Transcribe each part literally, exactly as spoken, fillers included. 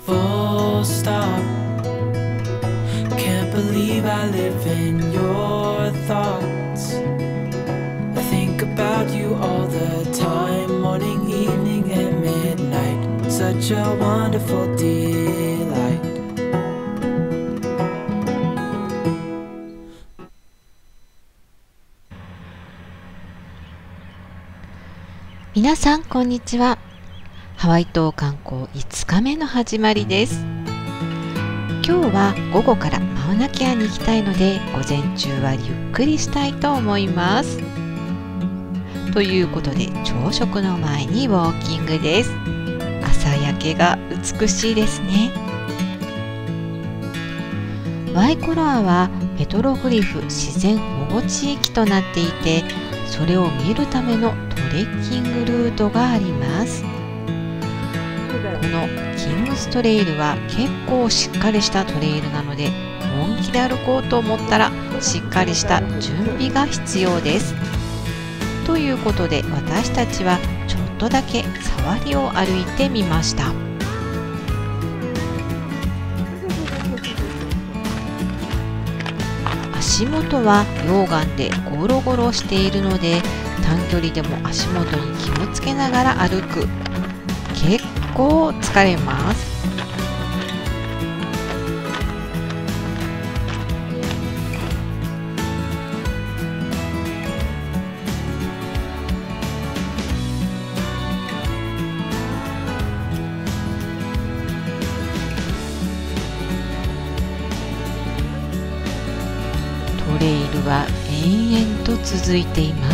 full stop. Can't believe I live in your thoughts. I think about you all the time, morning, evening, and midnight. Such a wonderful delight. 皆さんこんにちは。ハワイ島観光いつかめの始まりです。今日は午後からマウナケアに行きたいので、午前中はゆっくりしたいと思います。ということで、朝食の前にウォーキングです。朝焼けが美しいですね。ワイコロアはペトログリフ自然保護地域となっていて、それを見るためのトレッキングルートがあります。このキングストレイルは結構しっかりしたトレイルなので、本気で歩こうと思ったらしっかりした準備が必要です。ということで、私たちはちょっとだけ触りを歩いてみました。足元は溶岩でゴロゴロしているので、短距離でも足元に気をつけながら歩く。結構疲れます。トレイルは延々と続いています。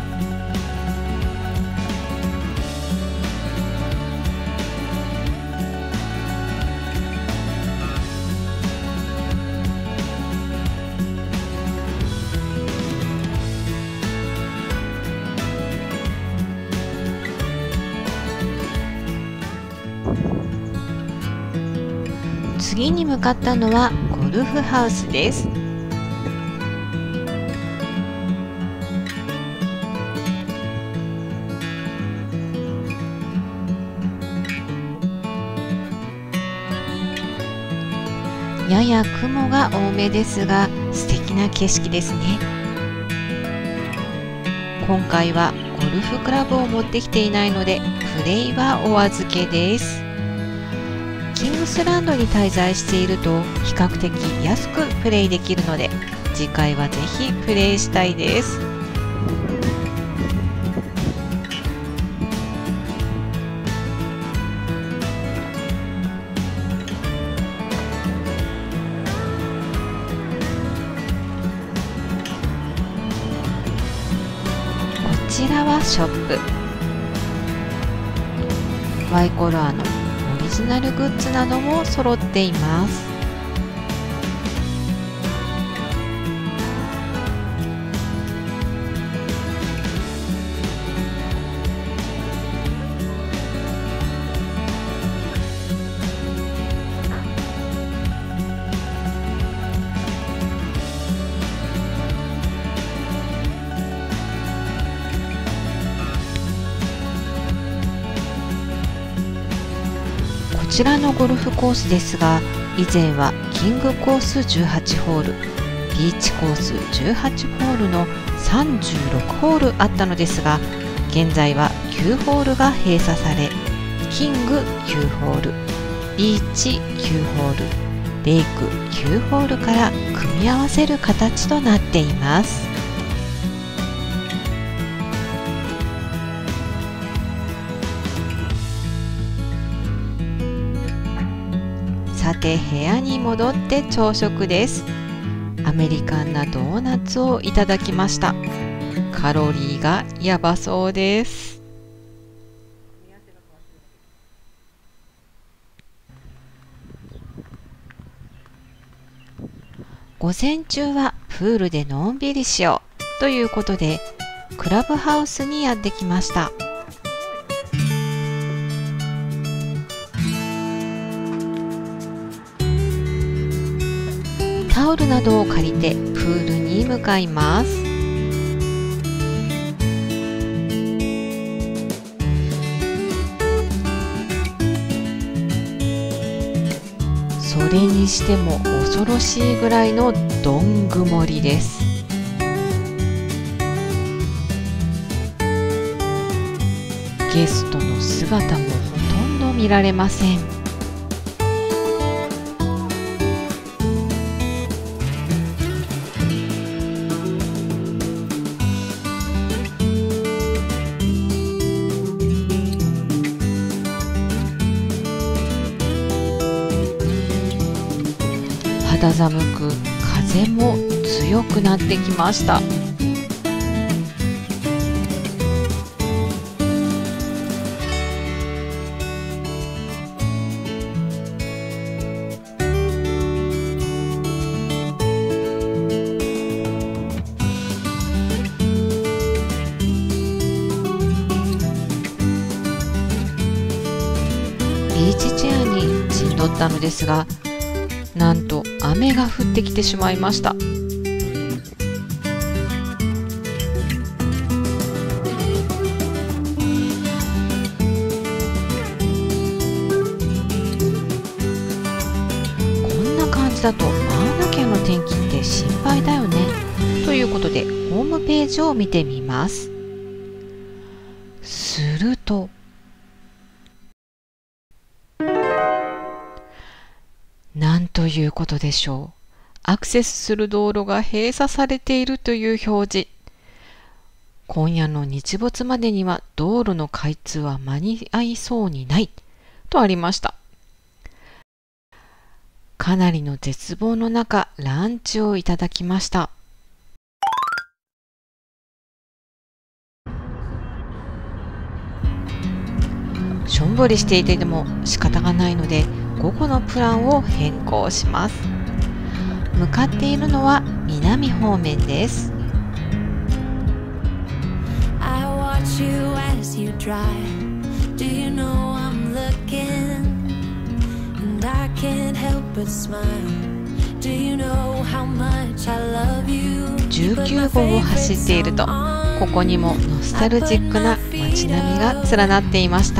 次に向かったのはゴルフハウスです。やや雲が多めですが、素敵な景色ですね。今回はゴルフクラブを持ってきていないので、プレイはお預けです。キングスランドに滞在していると比較的安くプレイできるので、次回はぜひプレイしたいです。こちらはショップ。ワイコロアのオリジナルグッズなども揃っています。こちらのゴルフコースですが、以前はキングコースじゅうはちホール、ビーチコースじゅうはちホールのさんじゅうろくホールあったのですが、現在はきゅうホールが閉鎖され、キングきゅうホール、ビーチきゅうホール、レイクきゅうホールから組み合わせる形となっています。さて、部屋に戻って朝食です。アメリカンなドーナツをいただきました。カロリーがやばそうです。午前中はプールでのんびりしようということで、クラブハウスにやってきました。タオルなどを借りてプールに向かいます。 それにしても恐ろしいぐらいのどん曇りです。ゲストの姿もほとんど見られません。肌寒く風も強くなってきました。ビーチチェアに陣取ったのですが、なんと雨が降ってきてしまいました。こんな感じだとマウナ県の天気って心配だよね。ということでホームページを見てみます。するとなんということでしょう。アクセスする道路が閉鎖されているという表示。今夜の日没までには道路の開通は間に合いそうにないとありました。かなりの絶望の中、ランチをいただきました。しょんぼりしていてでも仕方がないので、午後のプランを変更します。向かっているのは南方面です。じゅうきゅうごうを走っていると、ここにもノスタルジックな街並みが連なっていました。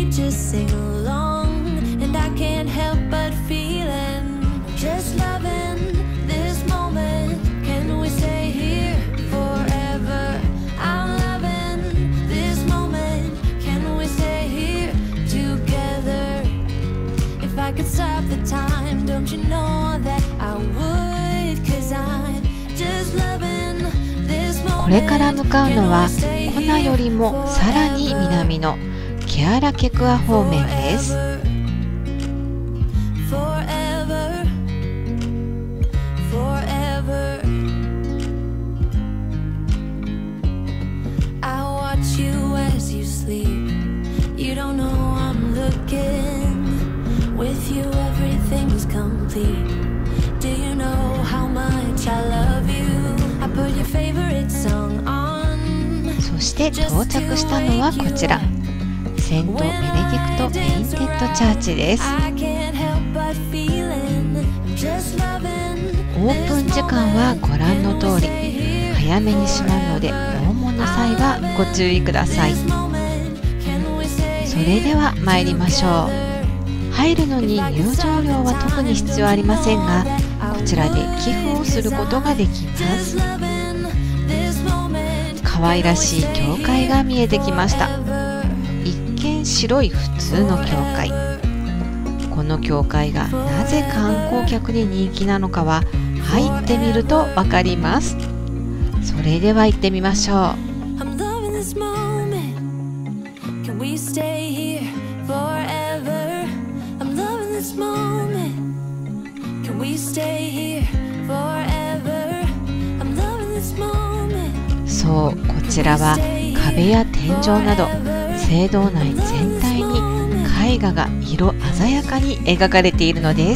これから向かうのはコナよりもさらに南のケアラケクア方面です。そして到着したのはこちら、セント・ベネディクト・ペインテッド・チャーチです。オープン時間はご覧の通り早めに閉まるので、訪問の際はご注意ください。それでは参りましょう。入るのに入場料は特に必要ありませんが、こちらで寄付をすることができます。可愛らしい教会が見えてきました。一見白い普通の教会。この教会がなぜ観光客に人気なのかは入ってみるとわかります。それでは行ってみましょう。そう、こちらは壁や天井など聖堂内全体に絵画が色鮮やかに描かれているのです。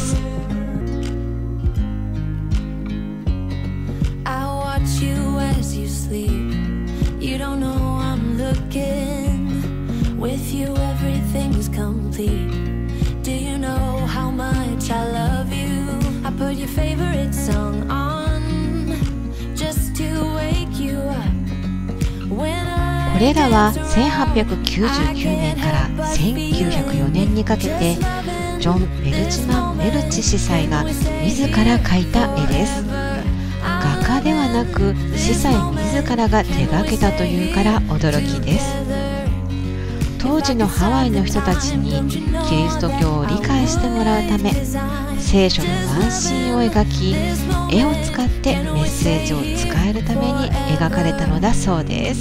これらはせんはっぴゃくきゅうじゅうきゅうねんからせんきゅうひゃくよねんにかけてジョン・ベルチマン・メルチ司祭が自ら描いた絵です。画家ではなく司祭自らが手がけたというから驚きです。当時のハワイの人たちにキリスト教を理解してもらうため、聖書のワンシーンを描き、絵を使ってメッセージを伝えるために描かれたのだそうです。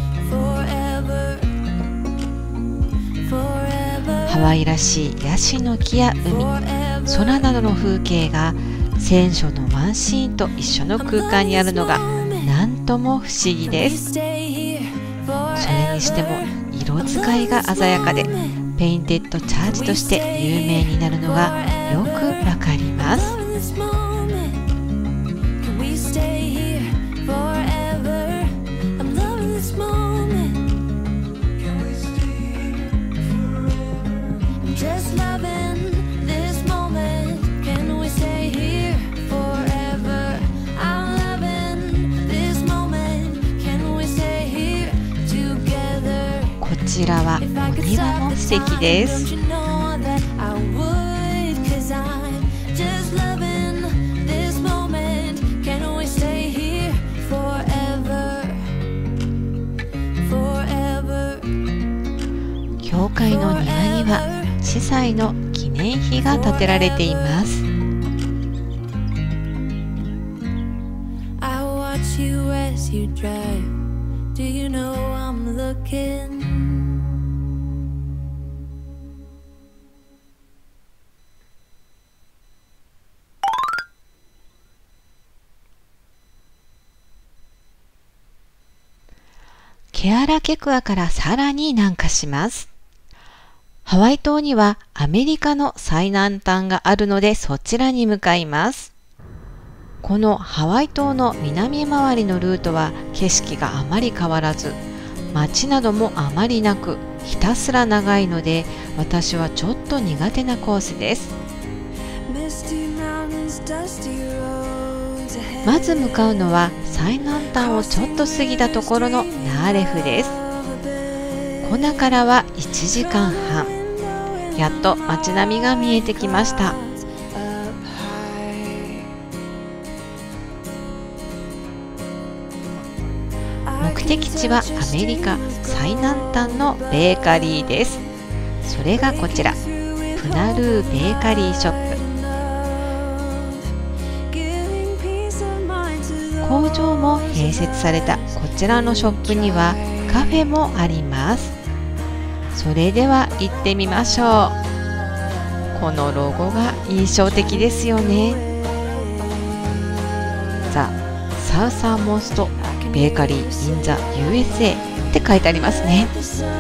ハワイらしいヤシの木や海、空などの風景が聖書のワンシーンと一緒の空間にあるのがなんとも不思議です。それにしても色使いが鮮やかで、ペインテッドチャーチとして有名になるのがよくわかります。こちらはお庭も素敵です。教会の庭には司祭の記念碑が建てられています。ケアラケクアからさらに南下します。ハワイ島にはアメリカの最南端があるので、そちらに向かいます。このハワイ島の南回りのルートは景色があまり変わらず、街などもあまりなく、ひたすら長いので、私はちょっと苦手なコースです。まず向かうのは最南端をちょっと過ぎたところのナーレフです。コナからはいちじかんはん、やっと街並みが見えてきました。目的地はアメリカ最南端のベーカリーです。それがこちら、プナルーベーカリーショップ。工場も併設されたこちらのショップにはカフェもあります。それでは行ってみましょう。このロゴが印象的ですよね。ザ・サウサーモストベーカリー・イン・ザ・ユーエスエー って書いてありますね。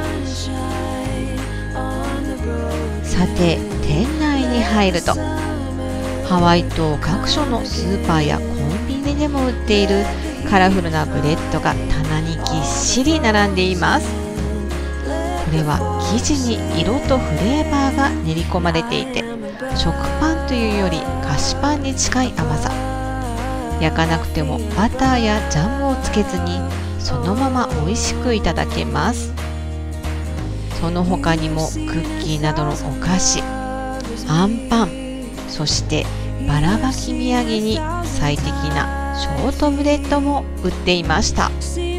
さて、店内に入ると、ハワイ島各所のスーパーやコンビニでも売っているカラフルなブレッドが棚にぎっしり並んでいます。これは生地に色とフレーバーが練り込まれていて、食パンというより菓子パンに近い甘さ。焼かなくてもバターやジャムをつけずにそのまま美味しくいただけます。その他にもクッキーなどのお菓子、あんパン、そしてバラバキ土産に最適なショートブレッドも売っていました。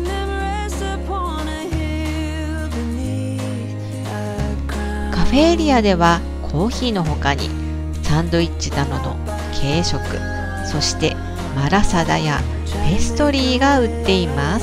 カフェエリアではコーヒーの他にサンドイッチなどの軽食、そしてマラサダやペストリーが売っています。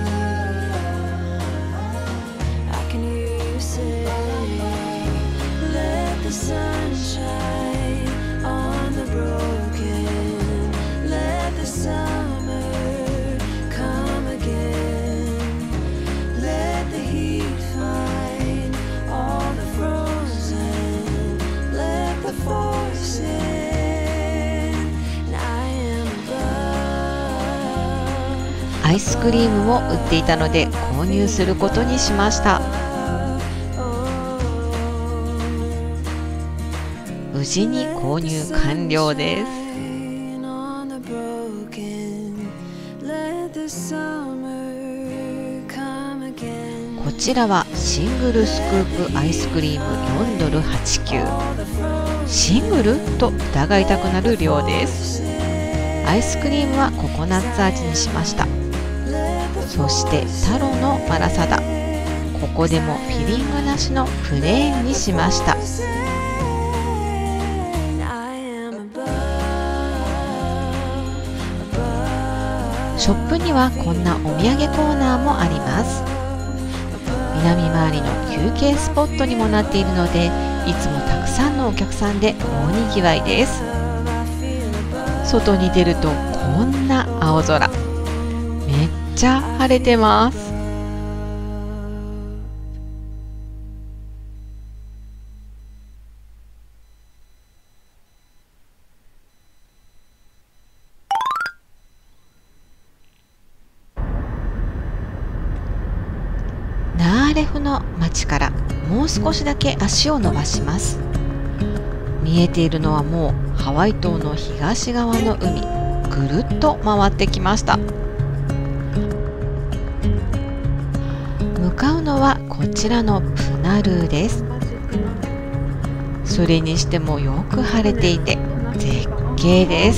アイスクリームも売っていたので購入することにしました。無事に購入完了です。こちらはシングルスクープアイスクリームよんドルはちじゅうきゅう。 シングルと疑いたくなる量です。アイスクリームはココナッツ味にしました。そしてタロのマラサダ、ここでもフィリングなしのプレーンにしました。ショップにはこんなお土産コーナーもあります。南回りの休憩スポットにもなっているので、いつもたくさんのお客さんで大にぎわいです。外に出るとこんな青空、めっちゃ晴れてます。ナーレフの町からもう少しだけ足を伸ばします。見えているのはもうハワイ島の東側の海、ぐるっと回ってきました。向かうのはこちらのプナルーです。それにしてもよく晴れていて絶景です。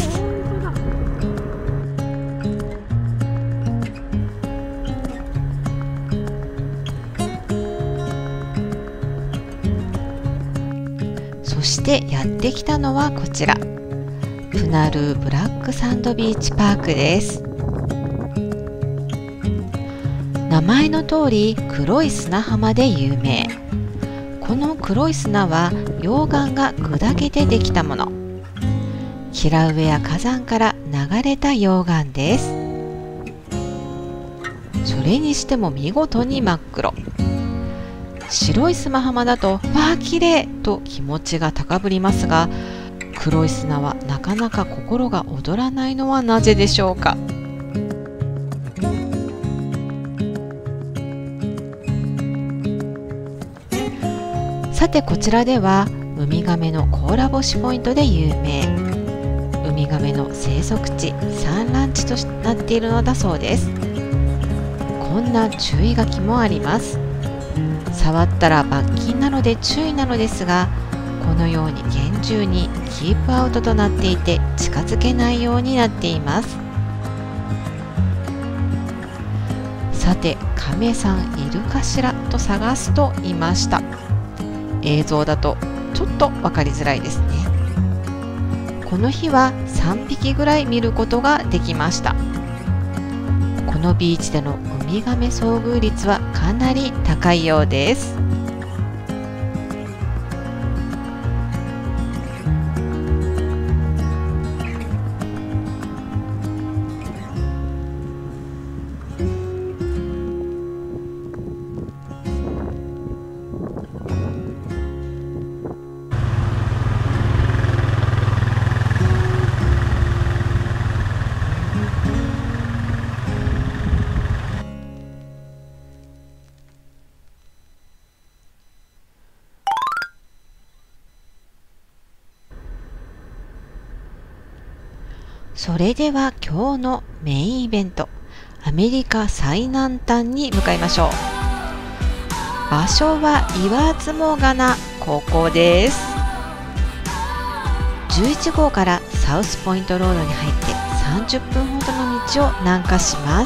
そしてやってきたのはこちら、プナルーブラックサンドビーチパークです。名前の通り黒い砂浜で有名。この黒い砂は溶岩が砕けてできたもの。キラウエア火山から流れた溶岩です。それにしても見事に真っ黒。白い砂浜だと「わあきれい!」と気持ちが高ぶりますが、黒い砂はなかなか心が躍らないのはなぜでしょうか。さてこちらではウミガメの甲羅干しポイントで有名。ウミガメの生息地、産卵地となっているのだそうです。こんな注意書きもあります。触ったら罰金なので注意なのですが、このように厳重にキープアウトとなっていて近づけないようになっています。さてカメさんいるかしらと探すといました。映像だとちょっと分かりづらいですね。この日はさんびきぐらい見ることができました。このビーチでのウミガメ遭遇率はかなり高いようです。それでは今日のメインイベント、アメリカ最南端に向かいましょう。場所は言わずもがなここです。じゅういち号からサウスポイントロードに入ってさんじゅっぷんほどの道を南下します。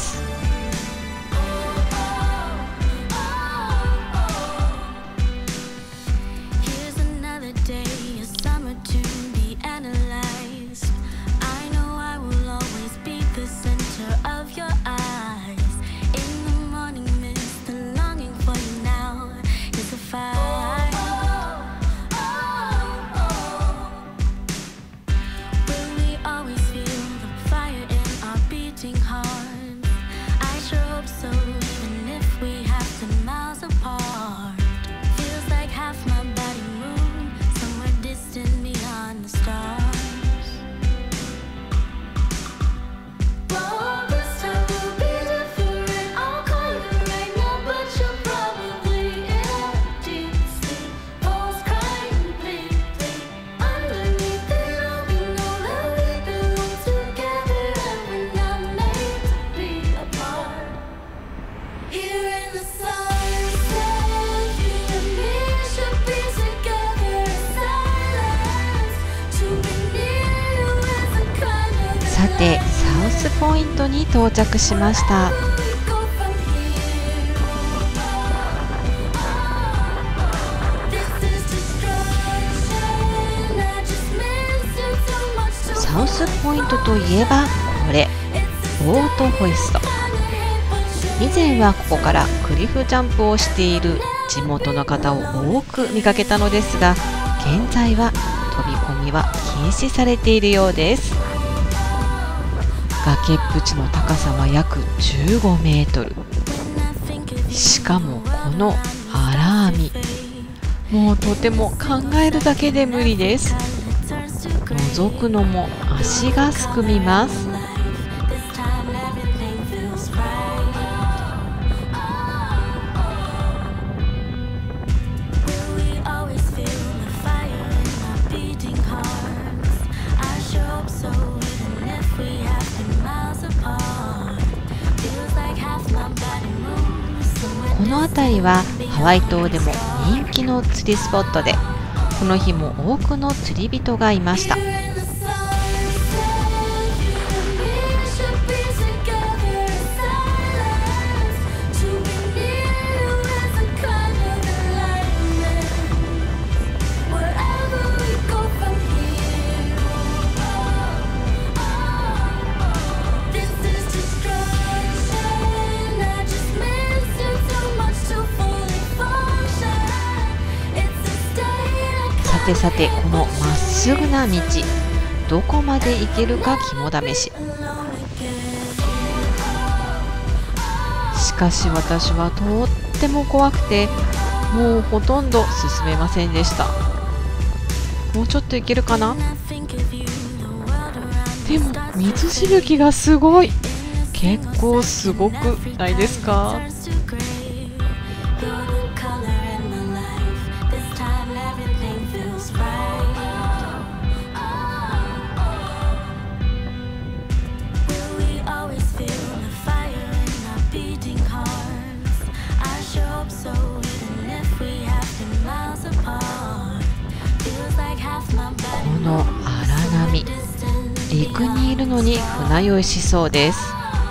さてサウスポイントに到着しました。サウスポイントといえばこれ、ボートホイスト。以前はここからクリフジャンプをしている地元の方を多く見かけたのですが、現在は飛び込みは禁止されているようです。崖っぷちの高さは約じゅうごメートル。しかもこの荒網、もうとても考えるだけで無理です。覗くのも足がすくみます。この辺りはハワイ島でも人気の釣りスポットで、この日も多くの釣り人がいました。さてさて、このまっすぐな道、どこまで行けるか肝試し。しかし私はとっても怖くて、もうほとんど進めませんでした。もうちょっと行けるかな。でも水しぶきがすごい。結構すごくないですか。この荒波、陸にいるのに船酔いしそうです。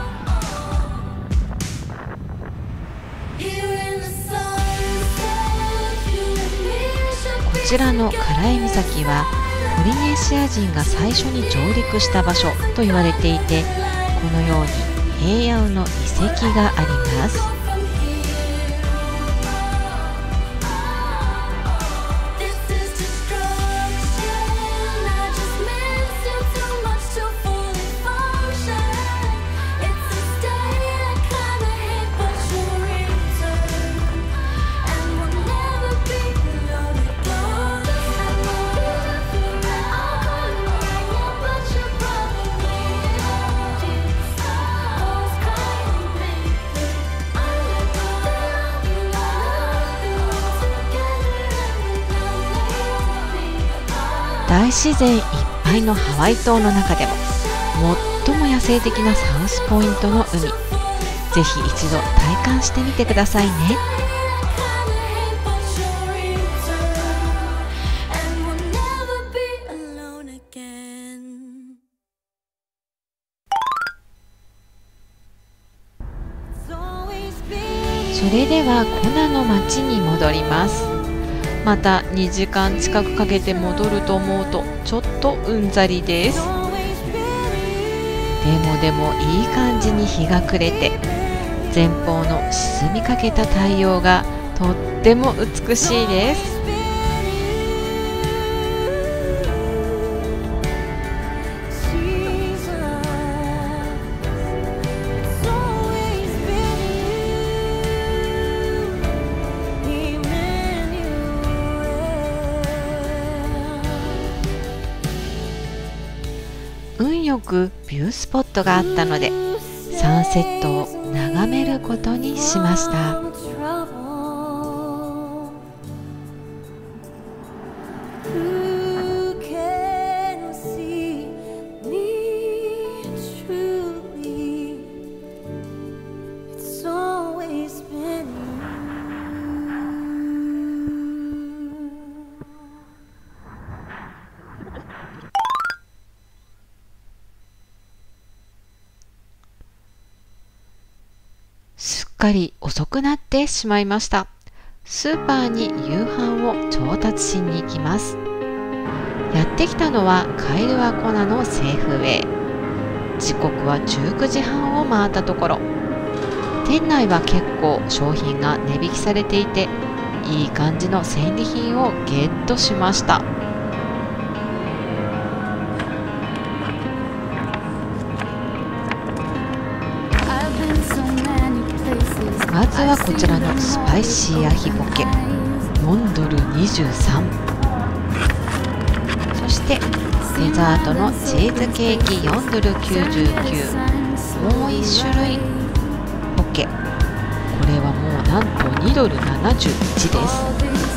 こちらのカラエ岬はポリネシア人が最初に上陸した場所と言われていて、このように平野の遺跡があります。大自然いっぱいのハワイ島の中でも最も野生的なサウスポイントの海、ぜひ一度体感してみてくださいね。それではコナの町に戻ります。またにじかん近くかけて戻ると思うとちょっとうんざりです。でもでもいい感じに日が暮れて、前方の沈みかけた太陽がとっても美しいです。運よくビュースポットがあったのでサンセットを眺めることにしました。 かり遅くなってしまいました。スーパーに夕飯を調達しに行きます。やってきたのはカイルアコナのセーフウェイ。時刻はじゅうくじはんを回ったところ、店内は結構商品が値引きされていて、いい感じの戦利品をゲットしました。まずはこちらのスパイシーアヒポケよんドルにじゅうさん、そしてデザートのチーズケーキよんドルきゅうじゅうきゅう、もういち種類ポケ、これはもうなんとにドルななじゅういちです。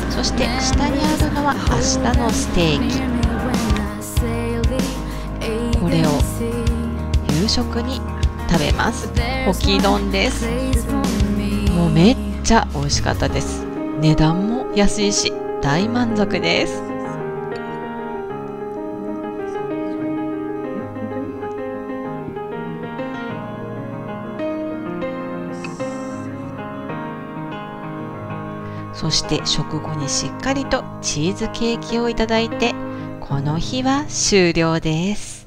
そして下にあるのは明日のステーキ、これを夕食に食べます。ポキ丼です。もうめっちゃ美味しかったです。値段も安いし大満足です。そして食後にしっかりとチーズケーキをいただいて、この日は終了です。